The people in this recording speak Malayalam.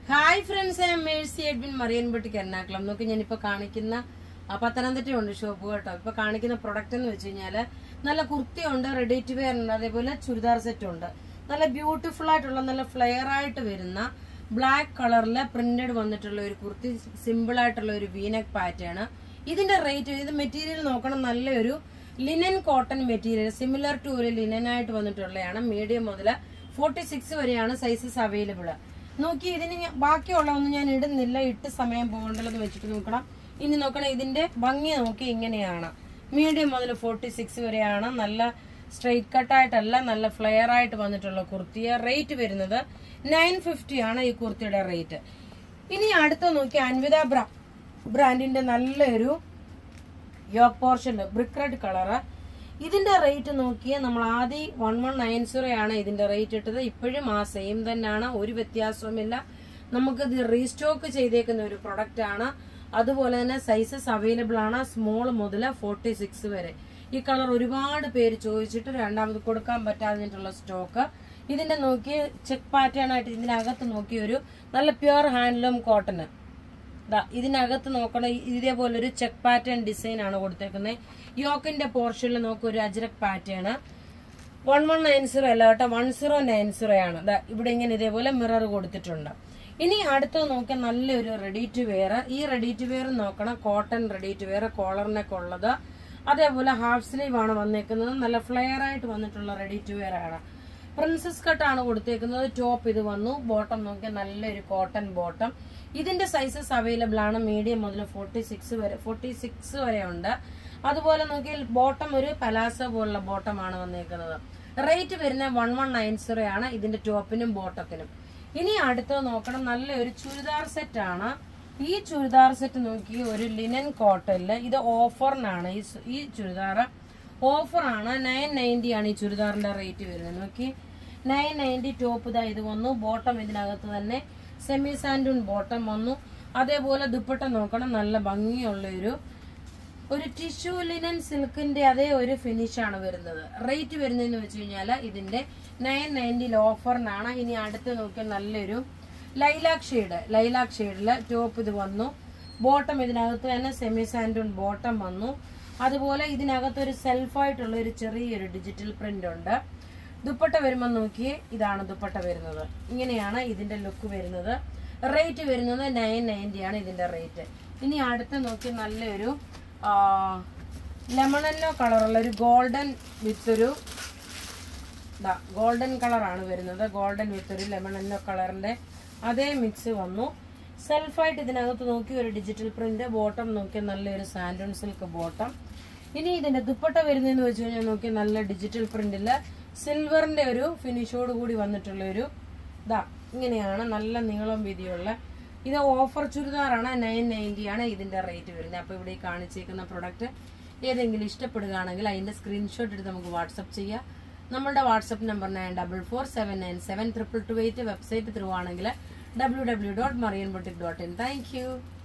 Hi friends, I'm Mercy Edwin Marian boutique Ernakulam. നോക്കി ഞാനിപ്പോ കാണിക്കുന്ന പത്തനംതിട്ടയുണ്ട് ഷോപ്പ് കേട്ടോ. ഇപ്പൊ കാണിക്കുന്ന പ്രൊഡക്റ്റ് എന്ന് വെച്ച് കഴിഞ്ഞാല് നല്ല കുർത്തിയുണ്ട്, റെഡി ടു വെയർ ഉണ്ട്, അതേപോലെ ചുരിദാർ സെറ്റ് ഉണ്ട്. നല്ല ബ്യൂട്ടിഫുൾ ആയിട്ടുള്ള നല്ല ഫ്ലെയർ ആയിട്ട് വരുന്ന ബ്ലാക്ക് കളറിലെ പ്രിന്റഡ് വന്നിട്ടുള്ള ഒരു കുർത്തി, സിമ്പിൾ ആയിട്ടുള്ള ഒരു വീനെക്ക് പാറ്റേൺ. ഇതിന്റെ റേറ്റ്, ഇത് മെറ്റീരിയൽ നോക്കണം, നല്ലൊരു linen cotton material, similar to ഒരു ലിനൻ ആയിട്ട് വന്നിട്ടുള്ളതാണ്. മീഡിയം മുതൽ 46 വരെയാണ് സൈസസ് അവൈലബിൾ. നോക്കി, ഇതിന് ബാക്കിയുള്ളതൊന്നും ഞാൻ ഇടുന്നില്ല, ഇട്ട് സമയം പോകണ്ടല്ലെന്ന് വെച്ചിട്ട് നോക്കണം. ഇനി നോക്കണം, ഇതിന്റെ ഭംഗി നോക്കി ഇങ്ങനെയാണ്. മീഡിയം മുതൽ 46 വരെയാണ്. നല്ല സ്ട്രെയിറ്റ് കട്ടായിട്ടല്ല, നല്ല ഫ്ലെയർ ആയിട്ട് വന്നിട്ടുള്ള കുർത്തിയ. റേറ്റ് വരുന്നത് 950 ആണ് ഈ കുർത്തിയുടെ റേറ്റ്. ഇനി അടുത്ത നോക്കി, അൻവിത ബ്രാൻഡിന്റെ നല്ലൊരു yoke portion brick red colour. ഇതിന്റെ റേറ്റ് നോക്കിയാൽ നമ്മൾ ആദ്യം 1190 ആണ് ഇതിന്റെ റേറ്റ് ഇട്ടത്. ഇപ്പോഴും ആ സെയിം തന്നെയാണ്, ഒരു വ്യത്യാസവുമില്ല. നമുക്കിത് റീസ്റ്റോക്ക് ചെയ്തേക്കുന്ന ഒരു പ്രൊഡക്റ്റ് ആണ്. അതുപോലെ തന്നെ സൈസസ് അവൈലബിൾ ആണ്, സ്മോൾ മുതൽ 46 വരെ. ഈ കളർ ഒരുപാട് പേര് ചോദിച്ചിട്ട് രണ്ടാമത് കൊടുക്കാൻ പറ്റാതിട്ടുള്ള സ്റ്റോക്ക്. ഇതിന്റെ നോക്കി ചെക്ക് പാറ്റേൺ ആയിട്ട് ഇതിനകത്ത് നോക്കി ഒരു നല്ല പ്യുർ ഹാൻഡ്ലൂം കോട്ടൺ. ഇതിനകത്ത് നോക്കണം, ഇതേപോലെ ഒരു ചെക്ക് പാറ്റേൺ ഡിസൈൻ ആണ് കൊടുത്തേക്കുന്നത്. യോക്കിന്റെ പോർഷനിൽ നോക്കുക ഒരു അജ്രക് പാറ്റേൺ. 1190 അല്ല കേട്ടോ, 1090 ആണ്. ഇവിടെ ഇങ്ങനെ ഇതേപോലെ മിറർ കൊടുത്തിട്ടുണ്ട്. ഇനി അടുത്തത് നോക്കിയാൽ നല്ലൊരു റെഡി ടു വെയർ. ഈ റെഡി ടു വെയർ നോക്കണം, കോട്ടൺ റെഡി ടു വെയർ, കോളറിനൊക്കെ ഉള്ളത്. അതേപോലെ ഹാഫ് സ്ലീവ് ആണ് വന്നേക്കുന്നത്. നല്ല ഫ്ലെയർ ആയിട്ട് വന്നിട്ടുള്ള റെഡി ടു വെയർ ആണ്. പ്രിൻസസ് കട്ട് ആണ് കൊടുത്തേക്കുന്നത്. ടോപ്പ് ഇത് വന്നു. ബോട്ടം നോക്കിയാൽ നല്ലൊരു കോട്ടൺ ബോട്ടം. ഇതിന്റെ സൈസസ് അവൈലബിൾ ആണ്, മീഡിയം മുതൽ 46 വരെ ഉണ്ട്. അതുപോലെ നോക്കിയാൽ ബോട്ടം ഒരു പലാസോ പോലുള്ള ബോട്ടം ആണ് വന്നേക്കുന്നത്. റേറ്റ് വരുന്നത് 1190 ആണ് ഇതിന്റെ ടോപ്പിനും ബോട്ടത്തിനും. ഇനി അടുത്തത് നോക്കണം, നല്ലൊരു ചുരിദാർ സെറ്റ് ആണ്. ഈ ചുരിദാർ സെറ്റ് നോക്കി ഒരു ലിനൻ കോട്ടണില്. ഇത് ഓഫറിനാണ്. ഈ ചുരിദാർ ഓഫറാണ്. 990 ആണ് ഈ ചുരിദാറിന്റെ റേറ്റ് വരുന്നത്. നോക്കി, 990. ടോപ്പ് ഇതാ ഇത് വന്നു. ബോട്ടം ഇതിനകത്ത് തന്നെ സെമി സാൻഡൂൺ ബോട്ടം വന്നു. അതേപോലെ ദുപ്പട്ട നോക്കണം, നല്ല ഭംഗിയുള്ള ഒരു ടിഷ്യൂ ലിനൻ സിൽക്കിന്റെ അതേ ഒരു ഫിനിഷ് ആണ് വരുന്നത്. റേറ്റ് വരുന്നതെന്ന് വെച്ച് കഴിഞ്ഞാൽ ഇതിന്റെ 990 ഓഫറിനാണ്. ഇനി അടുത്ത് നോക്കിയാൽ നല്ലൊരു ലൈലാക് ഷെയ്ഡില് ടോപ്പ് ഇത് വന്നു. ബോട്ടം ഇതിനകത്ത് തന്നെ സെമി സാൻഡൂൺ ബോട്ടം വന്നു. അതുപോലെ ഇതിനകത്ത് ഒരു സെൽഫായിട്ടുള്ള ഒരു ചെറിയൊരു ഡിജിറ്റൽ പ്രിന്റ് ഉണ്ട്. ദുപ്പട്ട വരുമ്പോൾ നോക്കിയേ, ഇതാണ് ദുപ്പട്ട വരുന്നത്. ഇങ്ങനെയാണ് ഇതിന്റെ ലുക്ക് വരുന്നത്. റേറ്റ് വരുന്നത് 990 ആണ് ഇതിന്റെ റേറ്റ്. ഇനി അടുത്ത് നോക്കി, നല്ലൊരു ലെമൺ യെല്ലോ കളറുള്ള ഒരു ഗോൾഡൻ വിത്തൊരു ഗോൾഡൻ കളറാണ് വരുന്നത്. ഗോൾഡൻ വിത്തൊരു ലെമൺ യെല്ലോ കളറിന്റെ അതേ മിക്സ് വന്നു. സെൽഫായിട്ട് ഇതിനകത്ത് നോക്കി ഒരു ഡിജിറ്റൽ പ്രിന്റ്. ബോട്ടം നോക്കി നല്ലൊരു സാൻഡൂൺ സിൽക്ക് ബോട്ടം. ഇനി ഇതിന്റെ ദുപ്പട്ട വരുന്നതെന്ന് വെച്ച് കഴിഞ്ഞാൽ നോക്കി, നല്ല ഡിജിറ്റൽ പ്രിന്റില് സിൽവറിന്റെ ഒരു ഫിനിഷോട് കൂടി വന്നിട്ടുള്ള ഒരു ഇങ്ങനെയാണ്, നല്ല നീളം വീതിയുള്ള. ഇത് ഓഫർ ചുരിദാറാണ്. 990 ആണ് ഇതിന്റെ റേറ്റ് വരുന്നത്. അപ്പൊ ഇവിടെ കാണിച്ചേക്കുന്ന പ്രൊഡക്റ്റ് ഏതെങ്കിലും ഇഷ്ടപ്പെടുകയാണെങ്കിൽ അതിന്റെ സ്ക്രീൻഷോട്ട് എടുത്ത് നമുക്ക് വാട്സപ്പ് ചെയ്യാം. നമ്മളുടെ വാട്സപ്പ് നമ്പർ 9447972228. വെബ്സൈറ്റ് ത്രൂ ആണെങ്കിൽ www.marianboutique.in. Thank U.